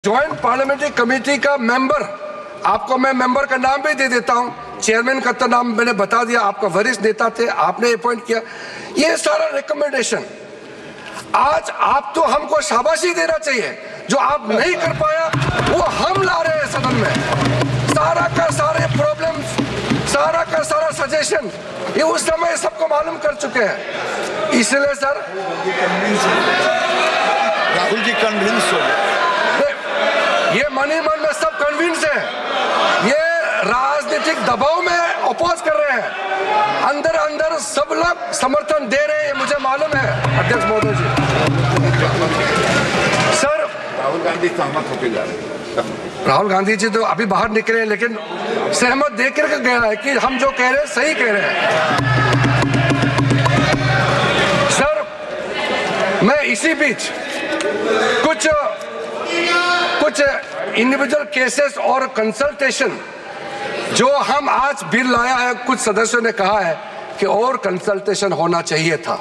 Joint parliamentary committee का member, आपको मैं मेंबर का नाम भी दे देता हूं, चेयरमैन का तो नाम मैंने बता दिया, आपका वरिष्ठ नेता थे, आपने अपॉइंट किया। ये सारा रिकमेंडेशन आज आप तो हमको शाबाशी देना चाहिए, जो आप नहीं कर पाया वो हम ला रहे हैं सदन में। सारा का सारे प्रॉब्लम्स, सारा का सारा सजेशन ये उस समय सबको मालूम कर चुके हैं। इसलिए सर राहुल जी कन्विंस हो गए, ये मन ही मन में सब कन्विंस है, ये राजनीतिक दबाव में अपोज कर रहे हैं, अंदर अंदर सब लोग समर्थन दे रहे हैं, ये मुझे मालूम है अध्यक्ष महोदय जी। सर राहुल गांधी सहमत होकर जा रहे हैं। राहुल गांधी जी तो अभी बाहर निकले हैं, लेकिन सहमत देकर के गया है कि हम जो कह रहे हैं सही कह रहे हैं। सर मैं इसी बीच कुछ इंडिविजुअल केसेस और कंसल्टेशन जो हम आज बिल लाया है, कुछ सदस्यों ने कहा है कि और कंसल्टेशन होना चाहिए था।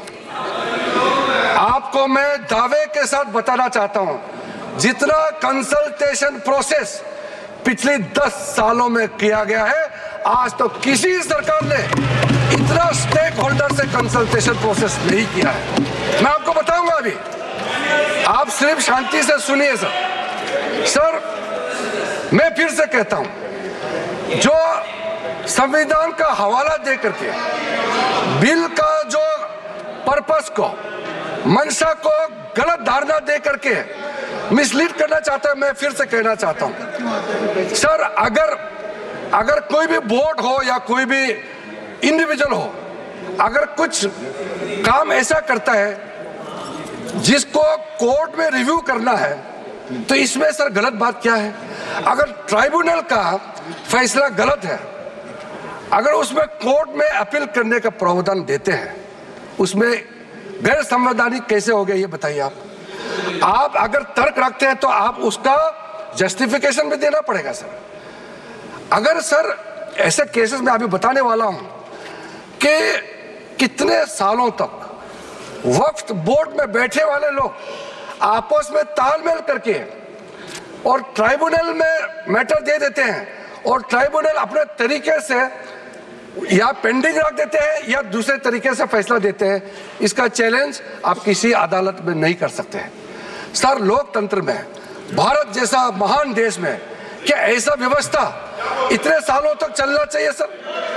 आपको मैं दावे के साथ बताना चाहता हूं, जितना कंसल्टेशन प्रोसेस पिछले 10 सालों में किया गया है, आज तो किसी सरकार ने इतना स्टेक होल्डर से कंसल्टेशन प्रोसेस नहीं किया है। मैं आपको बताऊंगा, अभी आप सिर्फ शांति से सुनिए सर। मैं फिर से कहता हूं, जो संविधान का हवाला दे करके बिल का जो पर्पस को, मंशा को गलत धारणा दे करके मिसलीड करना चाहता है, मैं फिर से कहना चाहता हूं सर, अगर कोई भी बोर्ड हो या कोई भी इंडिविजुअल हो, अगर कुछ काम ऐसा करता है जिसको कोर्ट में रिव्यू करना है, तो इसमें सर गलत बात क्या है? अगर ट्राइब्यूनल का फैसला गलत है, अगर उसमें कोर्ट में अपील करने का प्रावधान देते हैं, उसमें गैर संवैधानिक कैसे हो गया ये बताइए आप अगर तर्क रखते हैं तो आप उसका जस्टिफिकेशन भी देना पड़ेगा सर। अगर सर ऐसे केसेस में अभी बताने वाला हूं कि कितने सालों तक वक्फ बोर्ड में बैठे वाले लोग आपस में तालमेल करके और ट्राइब्यूनल में मैटर दे देते हैं, और ट्राइब्यूनल अपने तरीके से या पेंडिंग रख देते हैं या दूसरे तरीके से फैसला देते हैं। इसका चैलेंज आप किसी अदालत में नहीं कर सकते हैं सर। लोकतंत्र में, भारत जैसा महान देश में, क्या ऐसा व्यवस्था इतने सालों तक चलना चाहिए सर?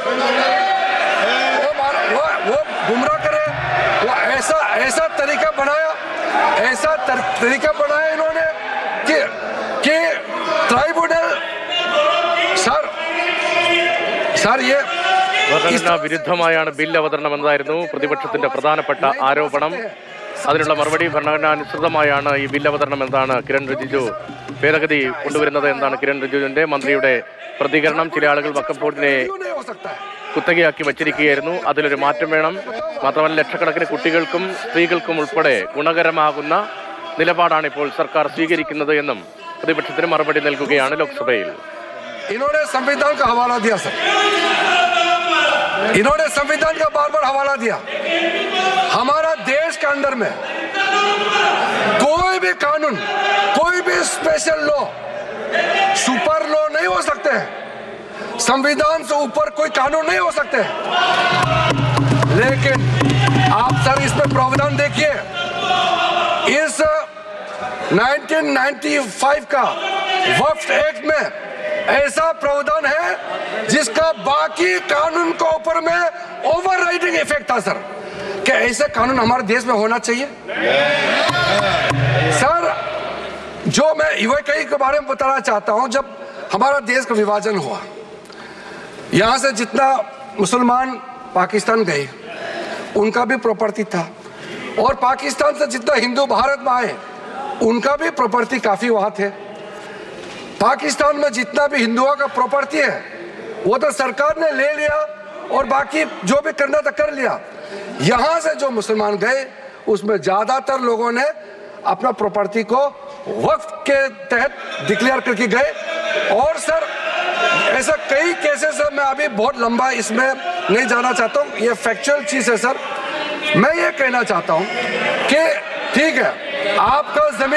वो गुमराह करे, वो ऐसा तरीका बनाया, ऐसा तरीका बनाया इन्होंने कि ट्राइब्यूनल सर ये വിരുദ്ധമായാണ് ബിൽ അവതരണമെന്നായിരുന്നു പ്രതിപക്ഷത്തിന്റെ പ്രധാനപ്പെട്ട ആരോപണം. അതിനുള്ള മറുപടി ഭരണഘടനാനുസൃതമായാണ് ഈ ബിൽ അവതരണം എന്നാണ് കിരൺ റിജിജു ഭേദഗതി കൊണ്ടുവരുന്നത് എന്നാണ് കിരൺ റിജിജുവിന്റെ മന്ത്രിയുടെ പ്രതികരണം. ചില ആളുകൾ വഖഫ് ബോർഡിനെ കുത്തകയാക്കി വച്ചിരിക്കുകയായിരുന്നു, അതിലൊരു മാറ്റം വേണം. മാത്രമല്ല, ലക്ഷക്കണക്കിന് കുട്ടികൾക്കും സ്ത്രീകൾക്കും ഉൾപ്പെടെ ഗുണകരമാകുന്ന നിലപാടാണ് ഇപ്പോൾ സർക്കാർ സ്വീകരിക്കുന്നത് എന്നും പ്രതിപക്ഷത്തിന് മറുപടി നൽകുകയാണ് ലോക്സഭയിൽ. इन्होंने संविधान का हवाला दिया सर, इन्होंने संविधान का बार बार हवाला दिया। हमारा देश के अंदर में कोई भी कानून, कोई भी स्पेशल लॉ, सुपर लॉ नहीं हो सकते हैं। संविधान से ऊपर कोई कानून नहीं हो सकते हैं। लेकिन आप सर इसमें प्रावधान देखिए, इस 1995 का वक्फ एक्ट में ऐसा प्रावधान है जिसका बाकी कानून के ऊपर में ओवरराइडिंग इफेक्ट था सर। क्या ऐसे कानून हमारे देश में होना चाहिए सर? जो मैं यूएई के बारे में बताना चाहता हूं, जब हमारा देश का विभाजन हुआ, यहां से जितना मुसलमान पाकिस्तान गए उनका भी प्रॉपर्टी था, और पाकिस्तान से जितना हिंदू भारत में आए उनका भी प्रॉपर्टी काफी वहां थे। पाकिस्तान में जितना भी हिंदुओं का प्रॉपर्टी है वो तो सरकार ने ले लिया, और बाकी जो भी करना था कर लिया। यहां से जो मुसलमान गए उसमें ज्यादातर लोगों ने अपना प्रॉपर्टी को वक्फ के तहत डिक्लेयर करके गए। और सर ऐसा कई केसेस है, मैं अभी बहुत लंबा इसमें नहीं जाना चाहता हूं, ये फैक्चुअल चीज है सर। मैं ये कहना चाहता हूं कि ठीक है, आपका जमीन है,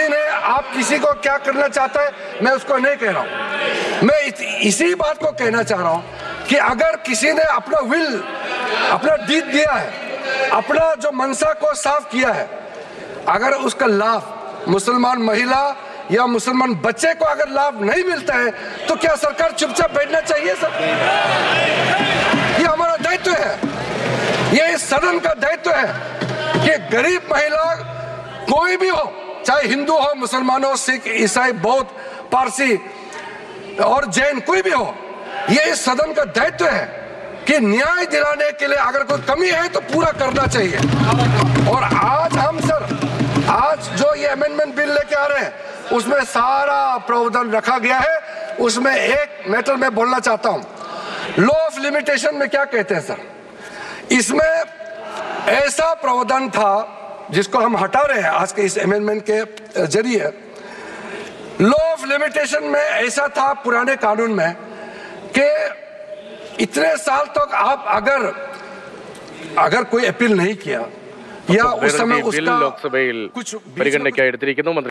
आप किसी को क्या करना चाहते हैं मैं उसको नहीं कह रहा हूं। मैं इसी बात को कहना चाह रहा हूं कि अगर किसी ने अपना विल, अपना डीड दिया है, अपना जो मनसा को साफ किया है, अगर उसका लाभ मुसलमान महिला या मुसलमान बच्चे को अगर लाभ नहीं मिलता है तो क्या सरकार चुपचाप बैठना चाहिए? सर, ये हमारा दायित्व है, ये इस सदन का दायित्व है कि गरीब महिला कोई भी हो, चाहे हिंदू हो, मुसलमान हो, सिख, ईसाई, बौद्ध, पारसी और जैन, कोई भी हो, ये इस सदन का दायित्व है कि न्याय दिलाने के लिए अगर कोई कमी है तो पूरा करना चाहिए। और आज हम सर, आज जो ये अमेंडमेंट बिल लेके आ रहे हैं उसमें सारा प्रावधान रखा गया है। उसमें एक मैटर मैं बोलना चाहता हूं, लॉ ऑफ लिमिटेशन में क्या कहते हैं सर, इसमें ऐसा प्रावधान था जिसको हम हटा रहे हैं आज के इस अमेंडमेंट के जरिए। लॉ ऑफ लिमिटेशन में ऐसा था पुराने कानून में कि इतने साल तक आप अगर कोई अपील नहीं किया या उस समय बिल उसका लोकसभയിൽ कुछ പരിഗണനയ്ക്കായി എടുത്തിരിക്കുന്നു.